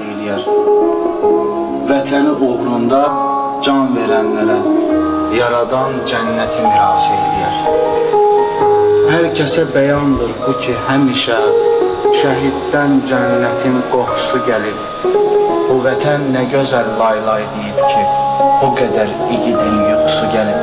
eyləyər. Vətəni uğrunda can verənlərə yaradan cənnəti miras eyləyər. Hər kəsə bəyandır bu ki, həmişə şəhiddən cənnətin qoxusu gəlib. Bu vətən nə gözəl laylay deyib ki, o qədər igidin yuxusu gəlib.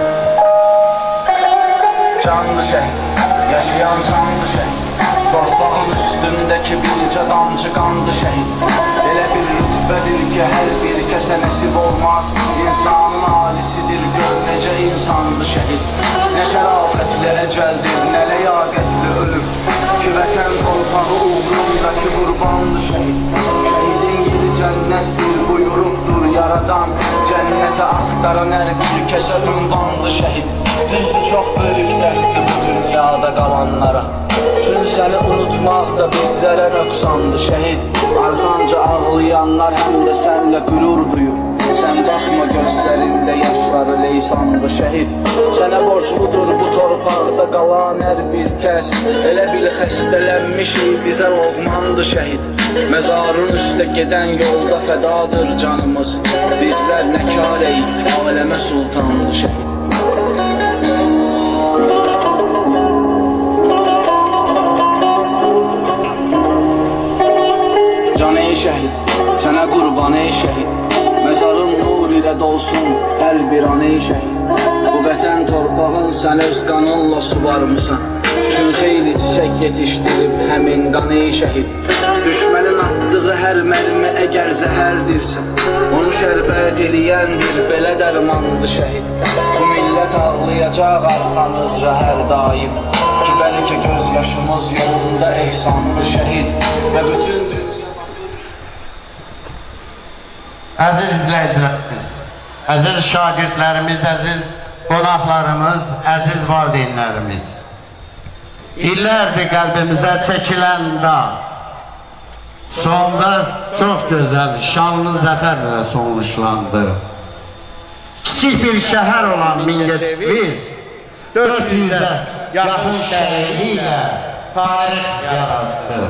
Canlı şəhid, yaşayan canlı şəhid, torpağın üstündəki bircə damcı qandı şəhid. Elə bir rütbədir ki, hər bir kəsə nəsib olmaz, insanın halisidir, gör necə insandı şəhid. Nə şərafətli əcəldir, nə ləyaqətli ölüm ki, vətən torpağı uğrundakı qurbandı şəhid. Şəhidin yeri cənnətdir, buyurubdur yaradan, cənnətə axtaran hər bir kəsə ünvandı şəhid. Düzdür, çox böyük dərddir bu dünyada qalanlara, üçün səni unutmaq da bizlərə nöqsandı şəhid. Arzanca ağlayanlar həm də sənlə qürur duyur, sən baxma gözlərində yaşları leysandı şəhid. Sənə borcludur bu torpaqda qalan hər bir kəs, elə bil xəstələnmişik bizə loğmandı şəhid. Məzarın üstə gedən yolda fədadır canımız, bizlər nə kar ey, aləmə sultandı şəhid. Can ey şəhid, sənə qurban ey şəhid, məzarın nur ilə dolsun hər bir an ey şəhid. Bu vətən torpağın sən öz qanınla suvarmısan, üçün xeyli çiçək yetişdirib həmin qan ey şəhid. Düşmənin atdığı hər mərmi əgər zəhərdirsə, onu şərbət eləyəndir belə dərmandı şəhid. Bu millət ağlayacaq arxanızca hər daim ki, bəlkə göz yaşımız yolunda ehsandı şəhid. Və bütün Əziz izləyicilərimiz, əziz şagirdlərimiz, əziz qonaqlarımız, əziz valideynlərimiz, illərdir qəlbimizə çəkilən dağ, sonda çox gözəl, şanlı zəfərlə sonuçlandı. Kiçik bir şəhər olan Mingəçevir 400-ə yaxın şəhəri ilə tarix yarattı.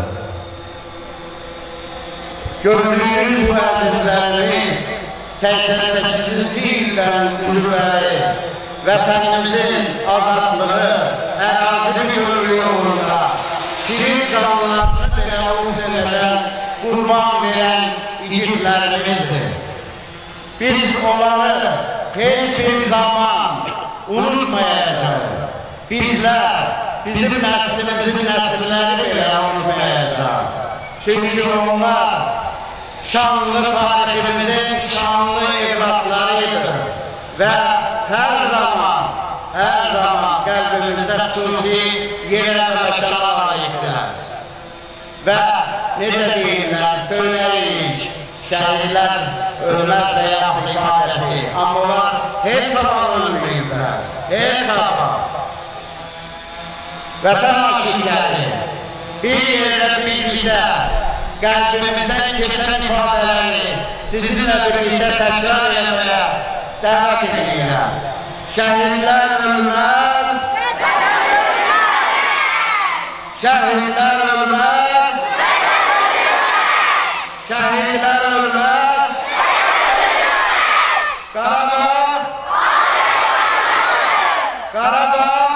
Gördüyünüz bu əzizlərimiz 88-ci ildən üzvləri vətənimizin azadlığı, ərazi bütövlüyü uğrunda şirin canlarını təcavüz edən, qurban verən igidlərimizdir. Biz onları heç bir zaman unutmayacağıq. Bizlər, bizim nəslimizin nəsilləri belə unutmayacaq. Çünki onlar şanlı tariximizin şanlı evlatlarıdır və hər zaman qəlbimizdə xüsusi yerə və məkana layiqdirlər. Və necə deyirlər, söyləyik, şəhidlər ölməz və yaxud ifadəsi, amma onlar heç zaman ölməyiblər, heç zaman. Vətən aşıqləri, bir yerdə birlikdə qəlbimizdən keçən ifadələri sizinlə birlikdə təkrar eləməyə dəvət edirəm. Şəhidlər ölməz, şəhidlər ölməz, şəhidlər ölməz, Qarabağ, Qarabağ,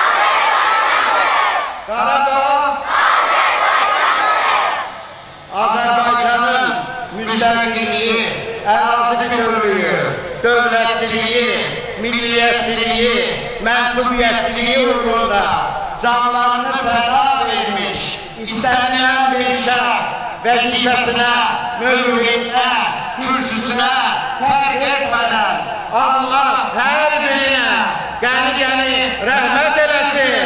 Qarabağ, Azərbaycanın müstəqilliyi, ərazi bütövlüyü, dövlətçiliyi, milliyyətçiliyi, mənsubiyyətçiliyi uğrunda canlarını fəda vermiş, istənilən bir şəxs vəzifəsinə, mövqeyinə, kürsüsünə fərq etmədən Allah hər birinə qəni-qəni rəhmət eləsin.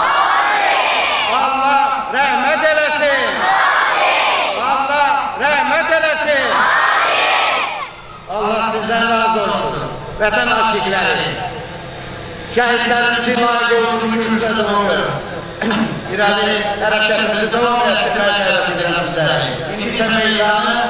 Allah rəhmət eləsin. Allah rəhmət eləsin. Allah sizdən razı olsun. Vətən aşiqləri, şəhidlərimizin layiq olduğu kürsüdə doğru irəli hərəkətimizi davam etdirməyə dəvət edirəm sizləri. İndi isə meydanı